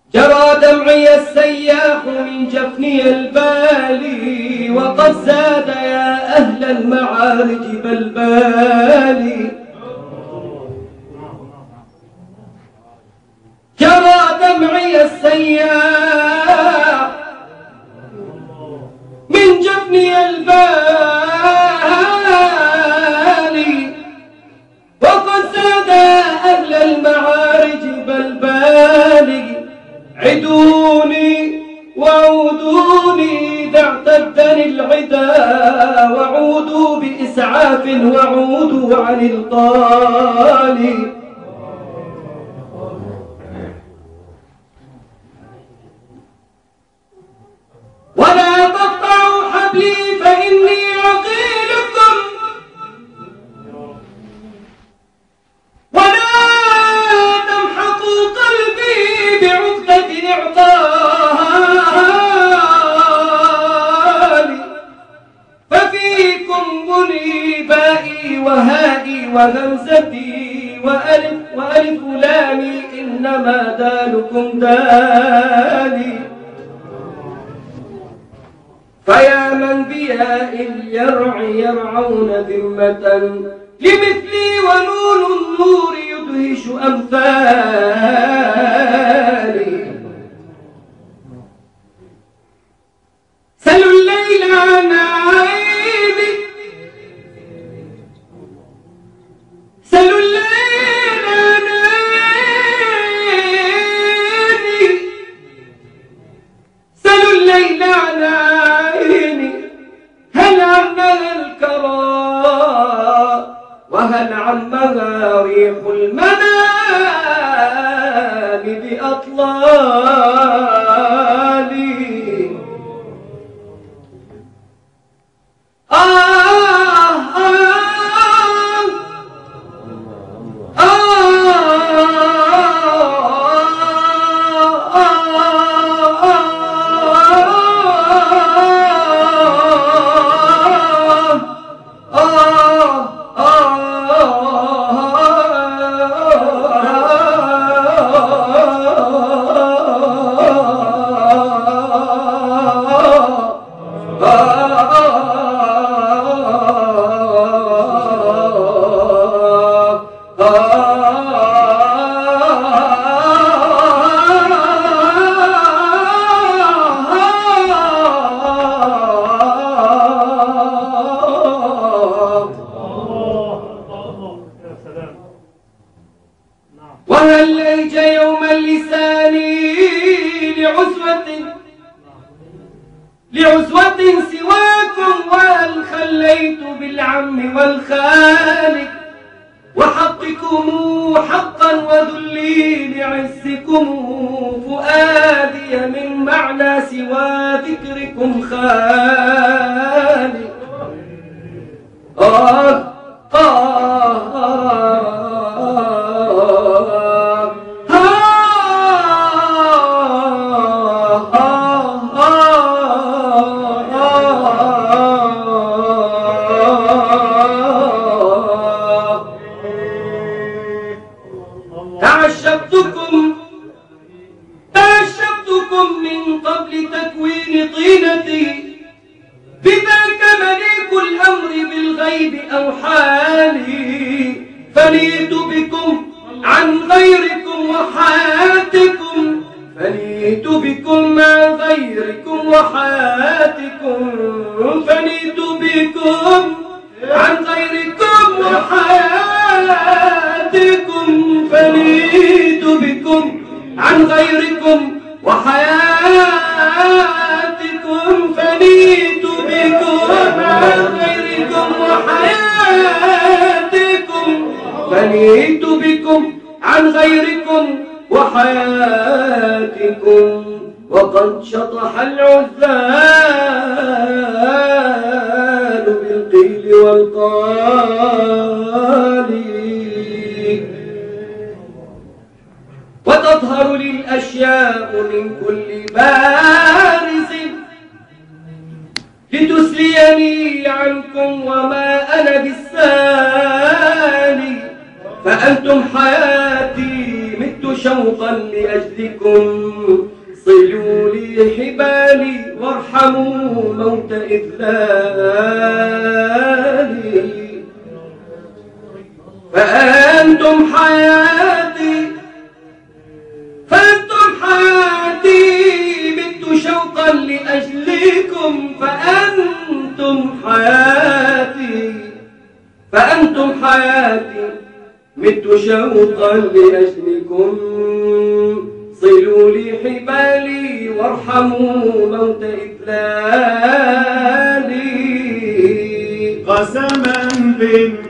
جرى دمعي السياح من جفني البالي، وقد زاد يا أهل المعارج بلبالي. جرى دمعي السياح من جفني البالي، وقد زاد يا أهل المعارج بلبالي. عدوني وعودوني إذا اعتدني العدا، وعودوا بإسعاف وعودوا عن القال. ولا تقطعوا حبلي فإني عقيلكم، ولا تمحقوا قلبي بعقدة إعطالي، ففيكم منيبائي وهائي وهمزتي وألف لامي، إنما دالكم دالي. فيا من بياء اليرع يرعون ذمة لمثلي، ونون النور يدهش أمثالي. سلوا الليل عن عيبي، سلوا الليل عن عيني، سلوا الليل عن عيني. هل عمها الكرى وهل عمها ريح المنام بأطلالي. وهل ليج يوم اللسان لعزوة سواكم، وهل خليت بالعم والخالق، وحقكم حقا وذلي لعزكم، فؤادي من معنى سوى ذكركم خالق. تعشبتكم من قبل تكوين طينتي، بذاك مليك الأمر بالغيب أوحالي. فنيت بكم عن غيركم وحياتكم، فنيت بكم عن غيركم وحياتكم، فنيت بكم عن غيركم وحياتكم، فنيت بكم عن غيركم وحياتكم، فنيت بكم عن غيركم وحياتكم، فنيت بكم عن غيركم وحياتكم. وقد شطح العذال بالقيل والقال، وتظهر لي الأشياء من كل بارز لتسليني عنكم، وما أنا بالسالي. فأنتم حياتي مت شوقا لأجلكم صلوا لي حبالي وارحموا موت إذلالي فأنتم حياتي مت شوقا لأجلكم فأنتم حياتي مت شوقا لأجلكم صلوا لي حبالي وارحموا موت إذلالي قسما بالله